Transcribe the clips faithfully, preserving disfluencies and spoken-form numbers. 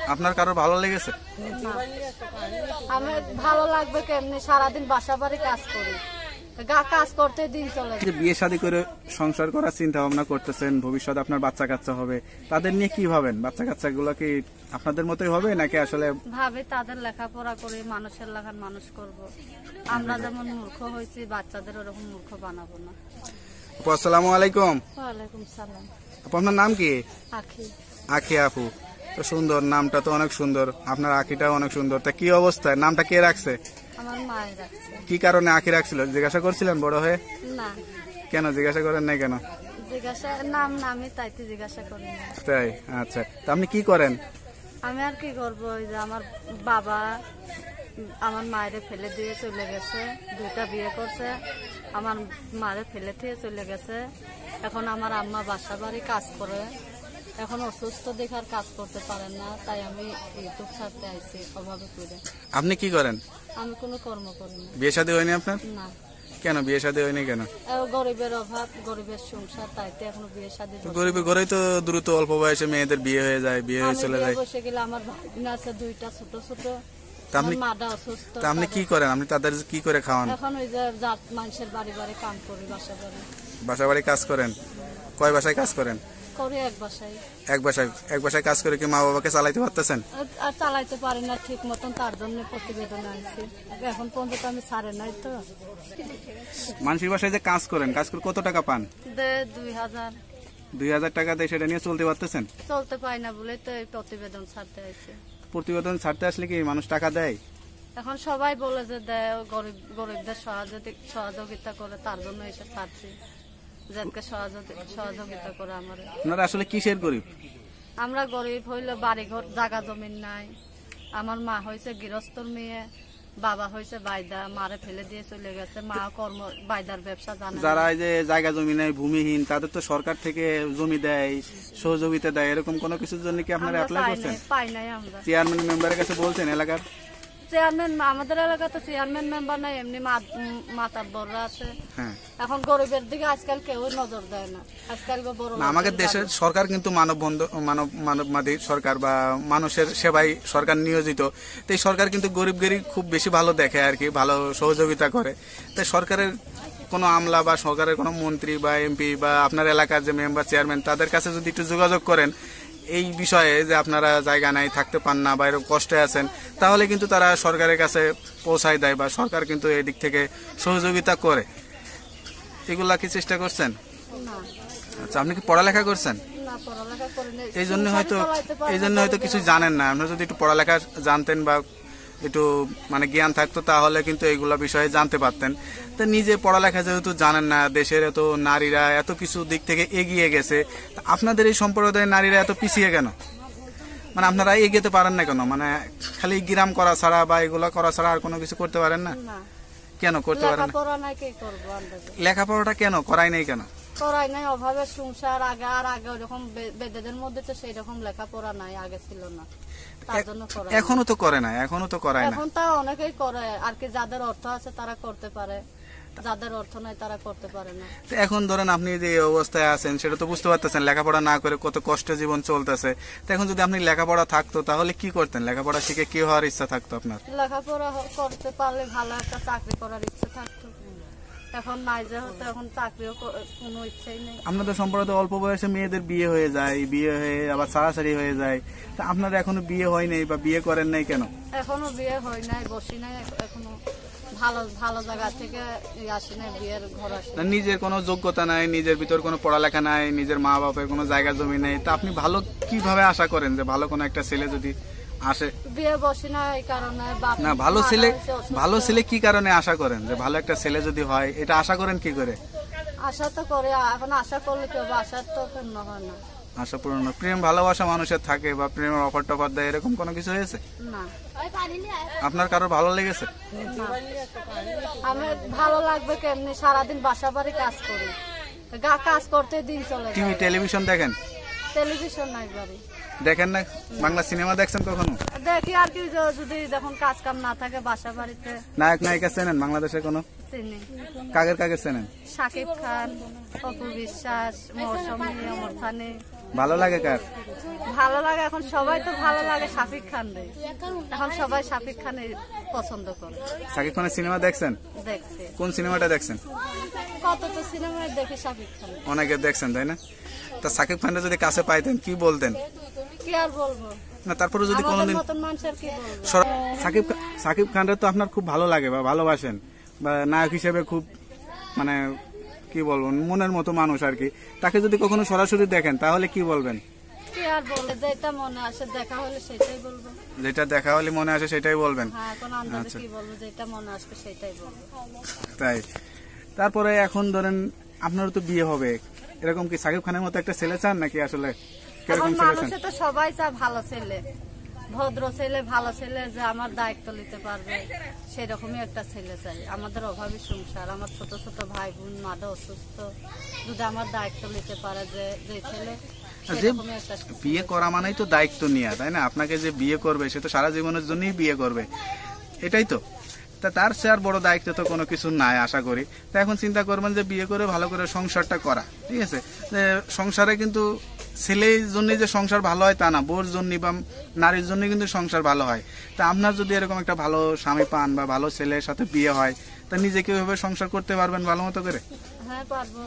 আপনার কারো ভালো লেগেছে? আমি ভালো লাগবে কেমনি, সারাদিন বাসা বাড়ি কাজ করি, কাজ করতে দিন চলে যায়। বিয়ে শাদী করে সংসার করার চিন্তা ভাবনা করতেছেন, ভবিষ্যতে আপনার বাচ্চা কাচ্চা হবে, তাদের নিয়ে কি ভাবেন? বাচ্চা কাচ্চা গুলো কি আপনাদের মতোই হবে নাকি আসলে ভাবে তাদের লেখাপড়া করে মানুষের লেখার মানুষ করব। আমরা যেমন মূর্খ হয়েছি বাচ্চাদের ওরকম মূর্খ বানাবো না। আসসালামু আলাইকুম। ওয়ালাইকুম সালাম। আপু আপনার নাম কি? আখি। আখি আপু, তো সুন্দর নামটা, তো অনেক সুন্দর, আপনার আখিটাও অনেক সুন্দর। তা কি অবস্থায়, নামটা কে রাখছে? আমার মায়ে রাখছে। কি কারণে আখি রাখছিল জিজ্ঞাসা করছিলেন বড় হয়ে? না। কেন জিজ্ঞাসা করেন নাই কেন? জিজ্ঞাসা নাম নামই তাইতে জিজ্ঞাসা করি না। তাই? আচ্ছা, তা আপনি কি করেন? আমি আর কি করবো, ওই যে আমার বাবা আমার মায়ের ফেলে দিয়ে চলে গেছে, দুইটা বিয়ে করছে, আমার মায়ের ফেলে দিয়ে চলে গেছে। এখন আমার আম্মা বাসা বাড়ি কাজ করে, এখন অসুস্থ দেখার কাজ করতে পারেন না, তাই আমি ইউটিউব ছাড়তে আইছি অভাবে করে। আপনি কি করেন? আমি কোনো কর্ম করি না। বিয়ে শাদী হয়নি আপনার? না। কেন বিয়ে শাদী হয়নি কেন? গরিবের অভাব, গরিবের সংসার, তাইতে এখনো বিয়ে শাদী। গরিবের ঘরেই তো দ্রুত অল্প বয়সে মেয়েদের বিয়ে হয়ে যায়, বিয়ে হয়ে চলে যায়। বসে গেলে আমার ভাগনা আছে দুইটা ছোট ছোট, মাটা অসুস্থ। তা আপনি কি করেন? আপনি তাদের কি করে খাওয়ান? এখন ওই যে জাত মানুষের বাড়ি বাড়ি কাম করি, বাসা বাড়ি। বাসা বাড়ি কাজ করেন? কয় বাসায় কাজ করেন? করি এক বাসায়। এক বাসায়? এক বাসায় কাজ করে কি মা বাবাকে চালাইতে পারতেছেন? আর চালাইতে পারি না ঠিক মতন, তার জন্য প্রতিবেদন আনছি। এখন পর্যন্ত আমি ছাড়ে নাই তো। মানুষের বাসায় যে কাজ করেন, কাজ করে কত টাকা পান? দুই হাজার। দুই হাজার টাকা দিয়ে সেটা নিয়ে চলতে পারতেছেন? চলতে পারি না বলে তো এই প্রতিবেদন ছাড়তে আসছে। প্রতিবেদন ছাড়তে আসলে কি মানুষ টাকা দেয়? এখন সবাই বলে যে দেয়, গরিব গরিবদের সহযোগিতা করে, তার জন্য এসে ছাড়ছি, যাদেরকে সহযোগিতা করে। আমার আপনারা আসলে কিসের গরিব? আমরা গরিব হইলে বাড়ি ঘর জায়গা জমিন নাই। আমার মা হয়েছে গৃহস্থর মেয়ে, বাবা হয়েছে বাইদা, মারে ফেলে দিয়ে চলে গেছে, মা কর্ম বাইদার ব্যবসা জানে। যারা এই যে জায়গা জমি নাই, ভূমিহীন, তাদের তো সরকার থেকে জমি দেয়, সহযোগিতা দেয়, এরকম কোনো কিছুর জন্য কি আপনারা অ্যাপ্লাই করছেন? পাই নাই আমরা। চেয়ারম্যান মেম্বারের কাছে বলছেন? এলাকার চেয়ারম্যান, আমাদের এলাকা তো চেয়ারম্যান মেম্বার নাই, এমনি মাতাব্বররা আছে। এখন গরিবের দিকে আজকাল কেউ নজর দেয় না। আজকাল বড় আমাদের দেশের সরকার কিন্তু মানব বন্ধ মানব মানববাদী সরকার বা মানুষের সেবায় সরকার নিয়োজিত। তো এই সরকার কিন্তু গরিবদেরই খুব বেশি ভালো দেখে আর কি, ভালো সহযোগিতা করে। তাই সরকারের কোনো আমলা বা সরকারের কোনো মন্ত্রী বা এমপি বা আপনার এলাকার যে মেম্বার চেয়ারম্যান, তাদের কাছে যদি একটু যোগাযোগ করেন এই বিষয়ে, যে আপনারা জায়গা নাই, থাকতে পান না বা এরকম কষ্টে আছেন, তাহলে কিন্তু তারা সরকারের কাছে পৌঁছায় দেয় বা সরকার কিন্তু এই দিক থেকে সহযোগিতা করে। এগুলা কি চেষ্টা করছেন? আচ্ছা, আপনি কি পড়ালেখা করছেন? এই জন্য হয়তো এই জন্য হয়তো কিছু জানেন না। আপনারা যদি একটু পড়ালেখা জানতেন বা একটু মানে জ্ঞান থাকতো, তাহলে কিন্তু এইগুলা বিষয়ে জানতে পারতেন। তো নিজে পড়ালেখা যেহেতু জানেন না, দেশের এত নারীরা এত কিছু দিক থেকে এগিয়ে গেছে, আপনাদের এই সম্প্রদায়ের নারীরা এত পিছিয়ে কেন? মানে আপনারা এগিয়ে পারেন না কেন? মানে খালি গ্রাম করা ছাড়া বা এগুলা করা ছাড়া আর কোনো কিছু করতে পারেন না? কেন করতে পারেন না? লেখাপড়াটা কেন করাই নাই? কেন করাই নাই? অভাবে সংসার। আগে আর আগে ওরকম বেদেদের মধ্যে তো সেই রকম লেখাপড়া নাই, আগে ছিল না, তার জন্য করাই। এখনো তো করে না, এখনো তো করায় না। এখন তা অনেকেই করে আর কি, যাদের অর্থ আছে তারা করতে পারে, যাদের অর্থ নাই তারা করতে পারে না। এখন ধরেন আপনি যে অবস্থায় আছেন সেটা তো বুঝতে পারতেছেন, লেখাপড়া না করে কত কষ্টে জীবন চলতেছে। তো এখন যদি আপনি লেখাপড়া থাকতো তাহলে কি করতেন? লেখাপড়া শিখে কি হওয়ার ইচ্ছা থাকতো আপনার? লেখাপড়া করতে পারলে ভালো একটা চাকরি করার ইচ্ছা থাকতো। এখন নাই, যেহেতু এখন চাকরিও কোনো ইচ্ছাই নেই। আপনাদের সম্প্রদায় অল্প বয়সে মেয়েদের বিয়ে হয়ে যায়, বিয়ে হয়ে আবার ছাড়াছাড়ি হয়ে যায়। তা আপনার এখনো বিয়ে হয় নাই বা বিয়ে করেন নাই কেন? এখনো বিয়ে হয় নাই, বসি নাই এখনো, ভালো ভালো জায়গা থেকে আসি নাই, বিয়ের ঘর আসি। নিজের কোনো যোগ্যতা নাই, নিজের ভিতর কোনো পড়ালেখা নাই, নিজের মা বাপের কোনো জায়গা জমি নেই, তা আপনি ভালো কিভাবে আশা করেন যে ভালো কোনো একটা ছেলে যদি আসে? বিয়ে বসি না এই কারণে। না, ভালো ছেলে ভালো ছেলে কি কারণে আশা করেন যে ভালো একটা ছেলে যদি হয়? এটা আশা করেন কি করে? আশা তো করে, এখন আশা করলে কি হবে? আশা তো পূর্ণ হয় না। আশা পূর্ণ, প্রেম ভালোবাসা মানুষের থাকে বা প্রেমের অফার টফার দেয়, এরকম কোনো কিছু হয়েছে? না। আপনার কারো ভালো লেগেছে? আমি ভালো লাগবে কেমনি, সারাদিন বাসা বাড়ি কাজ করি, কাজ করতে দিন চলে যায়। টিভি টেলিভিশন দেখেন? টেলিভিশন নাই বাড়ি। দেখেন না? বাংলা সিনেমা দেখছেন কখনো? দেখি আর কি, যদি যখন কাজ কাম না থাকে বাসা বাড়িতে। নায়ক নায়িকা চেনেন বাংলাদেশে কোনো? চিনি। কাগের কাগের চেনেন? শাকিব খান, অপু বিশ্বাস, মৌসুমী, অমর খানে। ভালো লাগে কার? ভালো লাগে এখন সবাই তো ভালো লাগে শাকিব খান রে, এখন সবাই শাকিব খানের পছন্দ করে। শাকিব খানের সিনেমা দেখছেন? দেখছে। কোন সিনেমাটা দেখছেন? কত তো সিনেমায় দেখে শাকিব খান অনেকে দেখছেন তাই না? তা শাকিব খানটা যদি কাছে পাইতেন কি বলতেন? কি আর বলবো না তারপরে যদি আমাদের কোনোদিন মতন মানুষের কি বলবো। সরা- সাকিব সাকিব খানটা তো আপনার খুব ভালো লাগে বা ভালোবাসেন বা নায়ক হিসেবে খুব মানে কি বলবো মনের মতো মানুষ আর কি, তাকে যদি কখনো সরাসরি দেখেন তাহলে কি বলবেন? কি আর বলে যেটা মনে আসে দেখা হলে সেটাই বলবো। যেটা দেখা হলে মনে আসে সেটাই বলবেন? হ্যাঁ এখন আন্দাজে আচ্ছা। কি বলবো, যেটা মনে আসবে সেটাই বলবো। তাই তারপরে এখন ধরেন আপনারও তো বিয়ে হবে, এরকম কি সাকিব খানের মতো একটা ছেলে চান নাকি আসলে এখন কিরকম ছেলে চান? মানুষে তো সবাই চায় ভালো ছেলে, ভদ্র ছেলে, ভালো ছেলে যে আমার দায়িত্ব নিতে পারবে, সেরকমই একটা ছেলে চাই। আমাদের অভাবী সংসার, আমার ছোট ছোট ভাই বোন, মাদা অসুস্থ, যদি আমার দায়িত্ব নিতে পারে যে যে ছেলে, যে সেরকমই একটা বিয়ে করা মানেই তো দায়িত্ব নেওয়া, তাই না? আপনাকে যে বিয়ে করবে সে তো সারা জীবনের জন্যই বিয়ে করবে, এটাই তো। তা তার সে আর বড় দায়িত্ব তো কোনো কিছু নাই আশা করি। তা এখন চিন্তা করবেন যে বিয়ে করে ভালো করে সংসারটা করা, ঠিক আছে? যে সংসারে কিন্তু ছেলের জন্য যে সংসার ভালো হয় তা না, বোর জন্য বা নারীর জন্য কিন্তু সংসার ভালো হয়। তা আপনার যদি এরকম একটা ভালো স্বামী পান বা ভালো ছেলের সাথে বিয়ে হয়, তা নিজেকে ওইভাবে সংসার করতে পারবেন ভালো মতো করে? হ্যাঁ পারবো।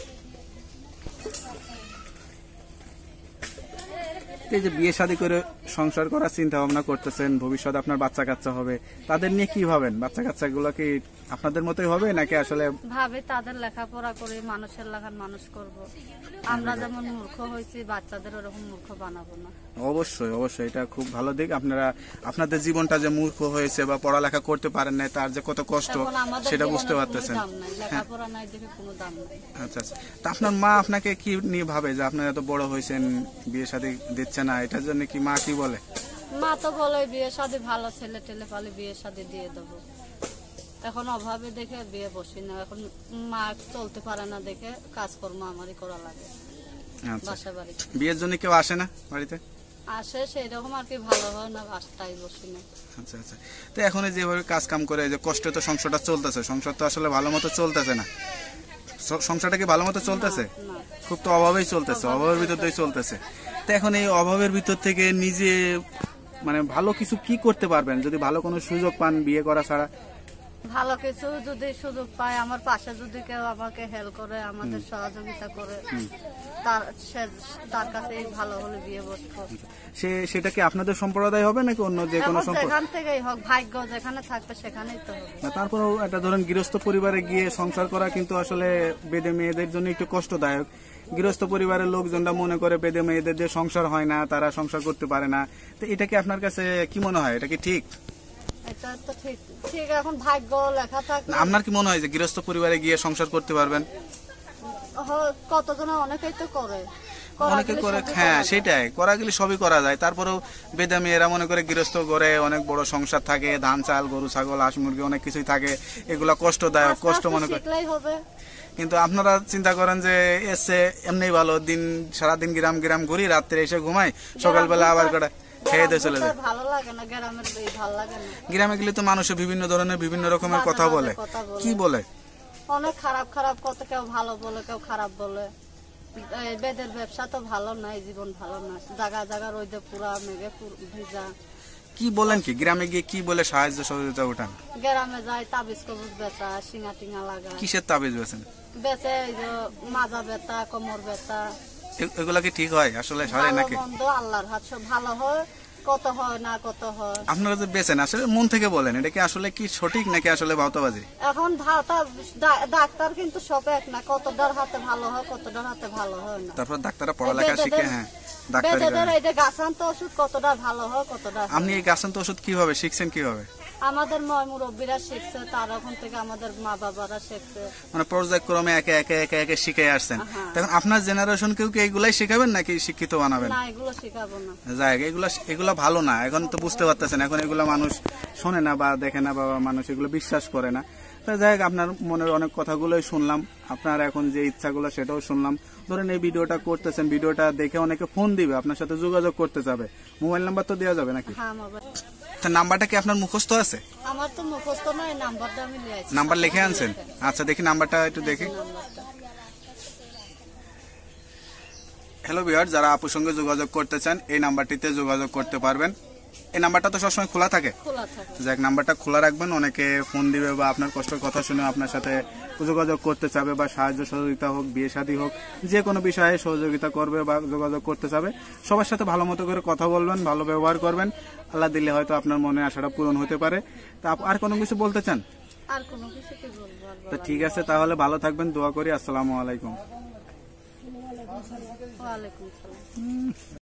এই যে বিয়ে শাদী করে সংসার করার চিন্তা ভাবনা করতেছেন, ভবিষ্যতে আপনার বাচ্চা কাচ্চা হবে, তাদের নিয়ে কি ভাবেন? বাচ্চা কাচ্চা গুলো কি আপনাদের মতোই হবে নাকি আসলে? ভাবে তাদের লেখাপড়া করে মানুষের লেখার মানুষ করব। আমরা যেমন মূর্খ হয়েছি বাচ্চাদের ওরকম মূর্খ বানাবো না। অবশ্যই অবশ্যই, এটা খুব ভালো দিক। আপনারা আপনাদের জীবনটা যে মূর্খ হয়েছে বা পড়ালেখা করতে পারেন না তার যে কত কষ্ট এখন আমাদের সেটা জীবনের বুঝতে কোনো পারতেছেন। দাম নাই, লেখাপড়া নাই দেখে কোনো দাম নাই। আচ্ছা আচ্ছা। তা আপনার মা আপনাকে কি নিয়ে ভাবে যে আপনারা এত বড় হয়েছেন, বিয়ে শাদী দিচ্ছে না, এটার জন্য কি মা কি বলে? মা তো বলে বিয়ে শাদী ভালো ছেলে টেলে পালে বিয়ে শাদী দিয়ে দেবো। এখন অভাবে দেখে বিয়ে বসি না, এখন মা চলতে পারে না দেখে কাজকর্ম আমারই করা লাগে আচ্ছা, বাসা বাড়ি। বিয়ের জন্য কেউ আসে না বাড়িতে? আসে সেই রকম আর কি, ভালো হয় না, বাসটাই বসি না। আচ্ছা আচ্ছা। তো এখন এই যেভাবে কাজ কাম করে যে কষ্ট তো সংসারটা চলতেছে, সংসার তো আসলে ভালো মতো চলতেছে না। স- সংসারটা কি ভালো মতো চলতেছে? না খুব তো অভাবেই চলতেছে, অভাবের ভিতর দিয়েই চলতেছে। তো এখন এই অভাবের ভিতর থেকে নিজে মানে ভালো কিছু কি করতে পারবেন যদি ভালো কোনো সুযোগ পান বিয়ে করা ছাড়া? ভালো কিছু যদি সুযোগ পায়, আমার পাশে যদি কেউ আমাকে হেল্প করে, আমাদের সহযোগিতা করে, তার সে- তার কাছে ভালো হলে বিয়ে বসবো। সে সেটা কি আপনাদের সম্প্রদায় হবে নাকি অন্য যে কোনো এখন সম্প্রদায়? যেখান থেকেই হোক, ভাগ্য যেখানে থাকবে সেখানেই তো হবে। না তারপরেও একটা ধরেন গৃহস্থ পরিবারে গিয়ে সংসার করা কিন্তু আসলে বেদে মেয়েদের জন্য একটু কষ্টদায়ক। গৃহস্থ পরিবারের লোকজনরা মনে করে বেদে মেয়েদের যে সংসার হয় না, তারা সংসার করতে পারে না। তো এটা কি আপনার কাছে কি মনে হয়, এটা কি ঠিক? এটা তো ঠিক ঠিক এখন ভাগ্য লেখা থাকলে না, আপনার কি মনে হয় যে গৃহস্থ পরিবারে গিয়ে সংসার করতে পারবেন? হ- কতজন অনেকেই তো করে করা অনেকে গেলে করে, সবই হ্যাঁ করা যায়। সেটাই, করা গেলে সবই করা যায়। তারপরেও বেদা মেয়েরা মনে করে গৃহস্থ করে অনেক বড় সংসার থাকে, ধান চাল গরু ছাগল হাঁস মুরগি অনেক কিছুই থাকে, এগুলা কষ্টদায়ক, আস্তে কষ্ট আস্তে মনে করে। শিখলেই হবে। কিন্তু আপনারা চিন্তা করেন যে এসে এমনি ভালো দিন, সারাদিন গ্রাম গ্রাম ঘুরি, রাত্রে এসে ঘুমাই, সকালবেলা আবার করে খেয়ে দিয়ে চলে যায়। গ্রাম ভালো লাগে না, গ্রামের এই ভালো লাগে না। গ্রামে গেলে তো মানুষে বিভিন্ন ধরনের বিভিন্ন রকমের বাজে কথা বাজে বলে। কথা বলে। কি বলে? অনেক খারাপ খারাপ কথা, কেউ ভালো বলে কেউ খারাপ বলে। এই বেদের ব্যবসা তো ভালো না, এই জীবন ভালো না, জায়গা জায়গা রোদে পুরা মেঘে পুর- ভিজা। কি বলেন কি গ্রামে গিয়ে কি বলে সাহায্য সহযোগিতা উঠান? গ্রামে যায় তাবিজ কবুজ বেচা, শিঙা টিঙা লাগা কিসের তাবিজ বেছেন? বেচে, এই যে মাজা ব্যথা, কোমর ব্যথা, এ- এগুলা কি ঠিক হয় আসলে সারে ভালো নাকি? মন্দ আল্লাহর হাত, সব ভালো হয়, কত হয় না কত হয়। আপনারা যে বেছেন আসলে মন থেকে বলেন, এটা কি আসলে কি সঠিক নাকি আসলে ভাওতাবাজি? এখন ভাতা ডা- ডাক্তার কিন্তু সব এক না, কতটার হাতে ভালো হয় কতটার হাতে ভালো হয় না। তারপর ডাক্তাররা পড়ালেখা শিখে, হ্যাঁ ডাক্তারি বেদেদের করে। এই যে গাছান্ত ওষুধ কতটা ভালো হয় কতটা হয়। আপনি এই গাছান্ত ওষুধ কিভাবে শিখছেন, কিভাবে? আমাদের ময় মুরব্বীরা শিখছে, তার ওখান থেকে আমাদের মা বাবারা শিখছে। মানে পর্যায়ক্রমে একে একে একে একে শিখে আসছেন। হ্যাঁ। তখন আপনার জেনারেশন কেউ কি এগুলাই শেখাবেন নাকি শিক্ষিত বানাবেন? না, এগুলো শিখাবো না। যাই হোক, এগুলা এগুলা ভালো না, এখন তো বুঝতে পারতেছেন, এখন এগুলা মানুষ শোনে না বা দেখে না বা মানুষ এগুলো বিশ্বাস করে না। তা যাই হোক, আপনার মনের অনেক কথাগুলোই শুনলাম, আপনার এখন যে ইচ্ছাগুলো সেটাও শুনলাম। ধরেন এই ভিডিওটা করতেছেন, ভিডিওটা দেখে অনেকে ফোন দিবে, আপনার সাথে যোগাযোগ করতে যাবে, মোবাইল নাম্বার তো দেওয়া যাবে নাকি? হ্যাঁ মোবাইল তা নাম্বারটা কি আপনার মুখস্থ আছে? আমার তো মুখস্থ নয়, নাম্বারটা আমি লিখেছি। নাম্বার লিখে আনছেন? আচ্ছা দেখি নাম্বারটা একটু দেখি। নাম্বারটা হ্যালো ভিউয়ার, যারা আপুর সঙ্গে যোগাযোগ করতে চান এই নাম্বারটিতে যোগাযোগ করতে পারবেন। এই নাম্বারটা তো সবসময় খোলা থাকে, খোলা থাকে। যাক নাম্বারটা খোলা রাখবেন, অনেকে ফোন দিবে বা আপনার কষ্টের কথা শুনে আপনার সাথে যোগাযোগ করতে চাবে বা সাহায্য সহযোগিতা হোক, বিয়ে শাদী হোক, যে কোনো বিষয়ে সহযোগিতা করবে বা যোগাযোগ করতে চাবে। সবার সাথে ভালো মতো করে কথা বলবেন, ভালো ব্যবহার করবেন। আল্লাহ দিলে হয়তো আপনার মনে আশাটা পূরণ হতে পারে। তা আপ- আর কোনো কিছু বলতে চান? আর কোনো কিছু কি বলবো আর তো বলার ঠিক আছে, তাহলে ভালো থাকবেন, দোয়া করি। আসসালামু আলাইকুম। নেই। ওয়ালাইকুম সালাম।